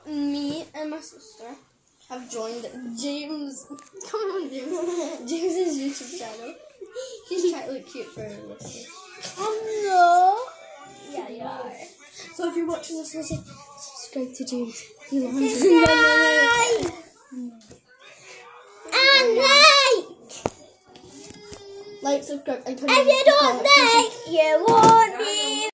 me and my sister have joined James. Come on, James. James's YouTube channel. He's trying to look cute for a listener. No. Yeah, you are. So if you're watching this, listen, subscribe to James. He loves And like. Like, subscribe, and If you don't like, you won't be.